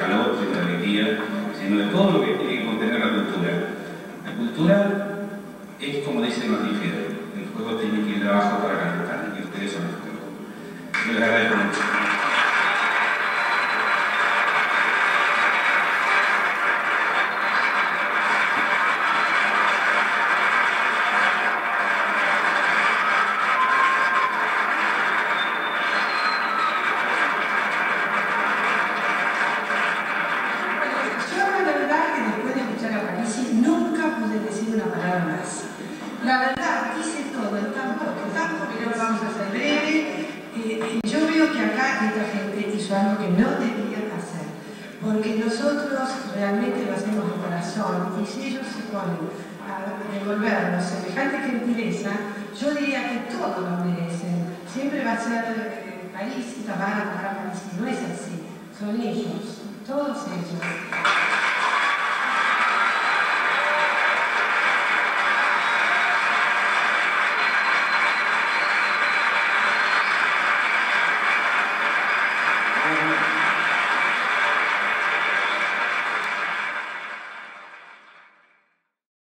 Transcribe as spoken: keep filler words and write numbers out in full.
calor, sino de alegría, sino de todo lo que tiene que contener la cultura. La cultura es, como dice Martín Fierro, el fuego tiene que ir de abajo para calentar, y ustedes son el fuego. Yo les agradezco mucho. La verdad, hice todo el campo, el campo que no vamos a hacer breve. Eh, yo veo que acá esta gente hizo algo que no debían hacer, porque nosotros realmente lo hacemos de corazón, y si ellos se ponen a devolvernos semejante gentileza, yo diría que todos lo merecen. Siempre va a ser eh, París y Tamara para París, no es así, son ellos, todos ellos.